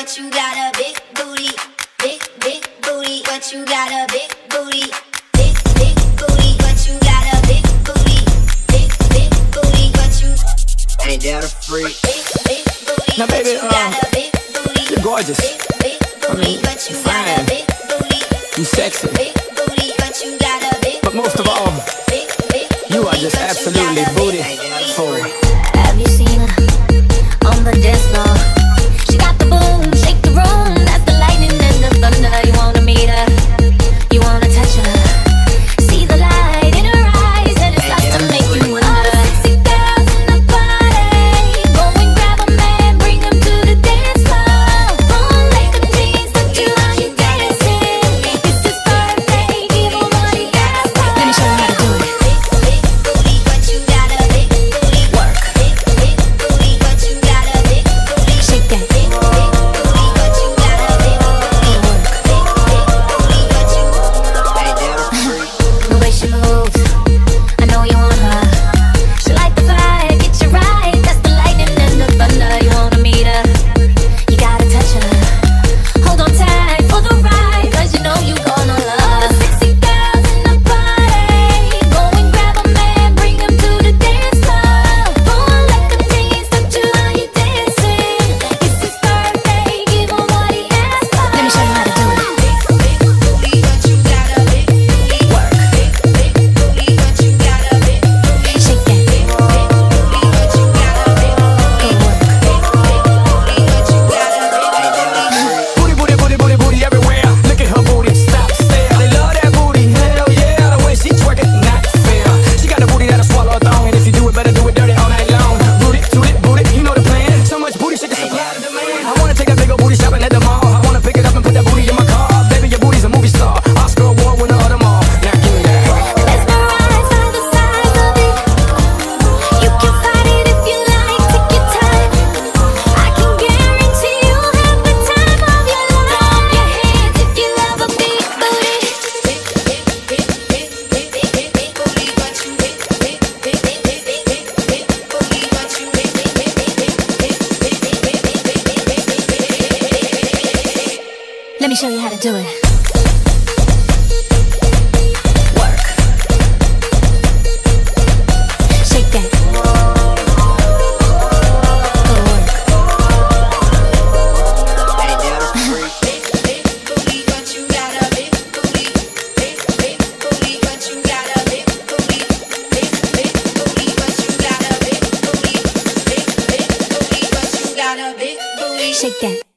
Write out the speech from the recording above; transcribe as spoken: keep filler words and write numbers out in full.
but you got a big booty, big, big booty, but you got a big booty, big, big booty, but you got a big booty, big, big booty, but you ain't that a freak? Big, big booty, now baby, but you um, got a big booty, you're gorgeous. Big, big booty, I mean, but you fine. got a big booty, You sexy. Big booty, but you got a big But most of all, big, big you are booty, just but you absolutely got a booty big forward. Have you seen her on the dance floor? She got the boom, shake the room. That's the lightning and the thunder. You wanna meet her, you wanna touch her. See the light in her eyes and it starts to make you wonder. All the sexy girls in the party, go and grab a man, bring him to the dance floor. Boom, make him dance, touch you how you dancing. It's his birthday, give him what he asked for. Let me show you how to do it. big booty, but you got a big booty. Work. Big, big booty, but you got a big booty. Shake that. Big, big booty, but you got a big booty. Big, big booty, but you Ain't that a freak? The way she moves, I know you want her. She like the fire, get you right. That's the lightning and the thunder. You wanna meet her, you gotta touch her. Hold on tight for the ride, cause you know you gonna love all the sexy girls in the party. Go and grab a man, bring him to the dance floor. Go and let them dance, touch you how you dancing. It's his birthday, give him what he asked for. Let me show you how to do it. big booty, but you got a big booty. Work. Big, big booty, but you got a big booty. Shake that. Big, big booty, but you got a big booty. Good work. Big, big booty, but you got a big booty. Booty, booty, booty, booty, booty everywhere. Look at her booty, stop, stare. They love that booty, hell yeah. The way she twerk it, not fair. She got the booty that'll swallow a thong, and if you do it, better do it dirty all night long. Booty, toot it, booty, you know the plan. So much booty, shit, the supply to demand. I wanna take that big old booty shopping at the mall. I wanna pick it up and put that booty in my car. Baby, your booty's a movie star, Oscar award winner of them all. Now give me that. Mesmerized by the size of it. You can fight it if you like, take your time. I can guarantee you'll have the time of your life. Throw up your hands if you love a big booty. Big, big, big, big, big, big, big, big booty, but you big, big, big, big, big, big, big, big booty, but you big, big, big, big, big, big, big, big, big, big, big, big, big. Let me show you how to do it. Work. Shake that. Good work. Ain't that a freak? Big, big booty, but you got a big booty. Big, big booty, but you got a big booty. Big, big booty, but you got a big booty. Big, big booty, but you got a big booty. Shake that.